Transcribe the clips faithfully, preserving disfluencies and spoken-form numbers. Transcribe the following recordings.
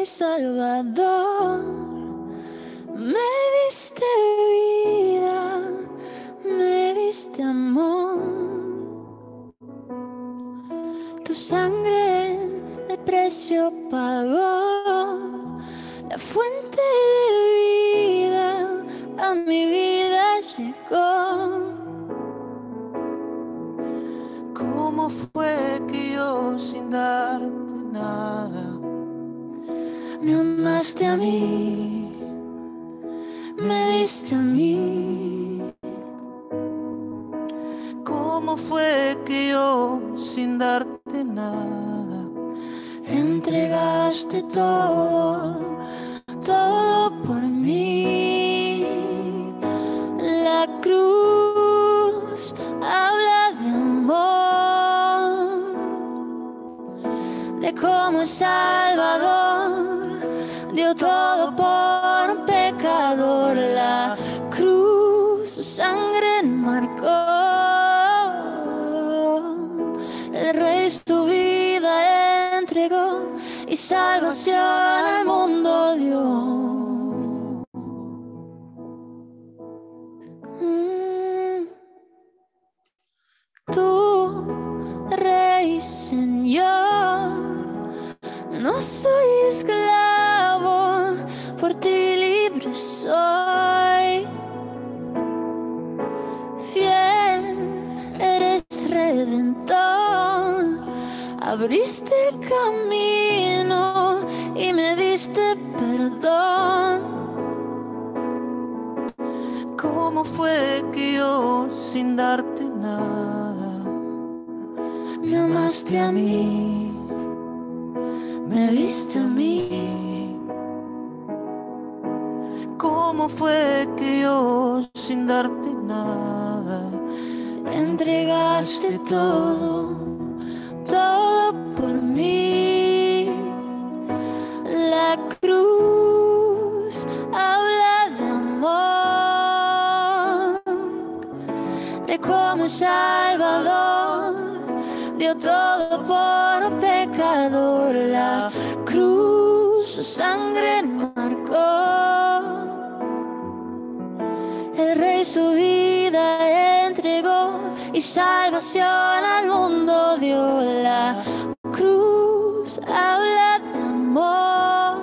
Salvador, me diste vida, me diste amor. Tu sangre el precio pagó, la fuente de vida a mi vida llegó. ¿Cómo fue que yo sin darte nada me amaste a mí, me diste a mí? ¿Cómo fue que yo sin darte nada entregaste todo, todo por mí? La cruz habla de amor, de cómo el Salvador dio todo por un pecador. La cruz su sangre marcó, el Rey su vida entregó y salvación al mundo dio. Mm. Tú, Rey, Señor, no soy esclavo, por ti libre soy. Fiel, eres redentor, abriste el camino y me diste perdón. ¿Cómo fue que yo sin darte nada me amaste a mí, me diste a mí? ¿Cómo fue que yo sin darte nada entregaste todo, todo por mí? La cruz habla de amor, de cómo el Salvador dio todo por un pecador. La cruz su sangre marcó, el Rey su vida entregó y salvación al mundo dio. La cruz habla de amor,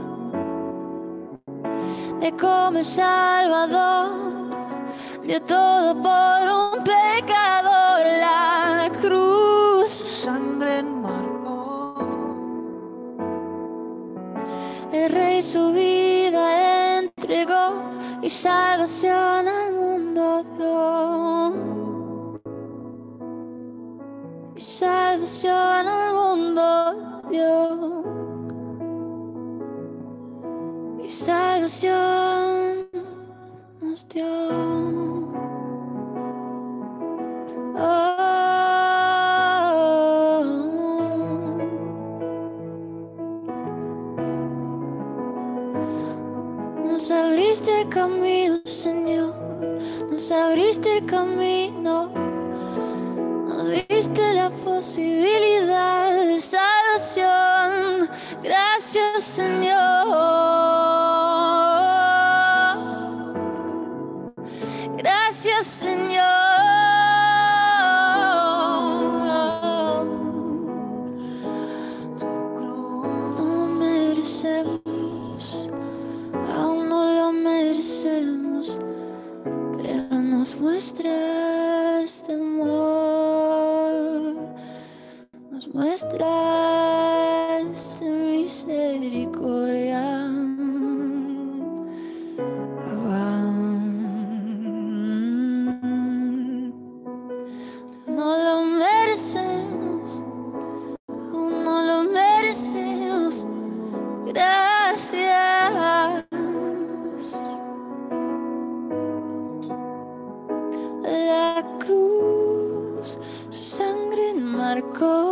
de cómo el Salvador dio todo por un pecador. La cruz su sangre marcó, el Rey su vida entregó y salvación al mundo dio. Y salvación al mundo dio. Y salvación nos dio. Oh. Nos abriste el camino, Señor, nos abriste el camino, nos diste la posibilidad de salvación. Gracias, Señor, gracias, Señor. No lo merecemos, aún no lo merecemos, pero nos muestras tu amor, nos muestras tu misericordia. No lo merecemos, aún no lo merecemos, gracias. La cruz su sangre marcó,